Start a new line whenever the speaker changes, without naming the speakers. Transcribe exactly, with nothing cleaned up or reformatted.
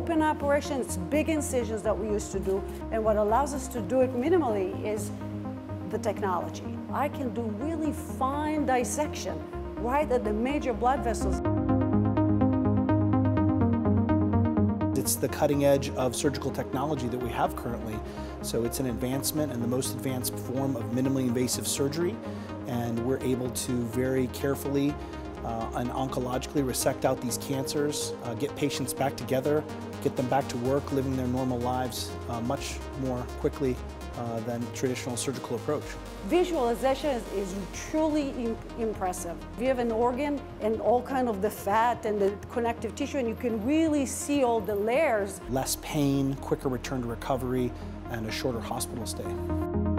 open operation, it's big incisions that we used to do, and what allows us to do it minimally is the technology. I can do really fine dissection right at the major blood vessels.
It's the cutting edge of surgical technology that we have currently. So it's an advancement and the most advanced form of minimally invasive surgery, and we're able to very carefully uh, and oncologically resect out these cancers, uh, get patients back together, get them back to work, living their normal lives uh, much more quickly uh, than traditional surgical approach.
Visualization is, is truly im impressive. You have an organ and all kind of the fat and the connective tissue, and you can really see all the layers.
Less pain, quicker return to recovery, and a shorter hospital stay.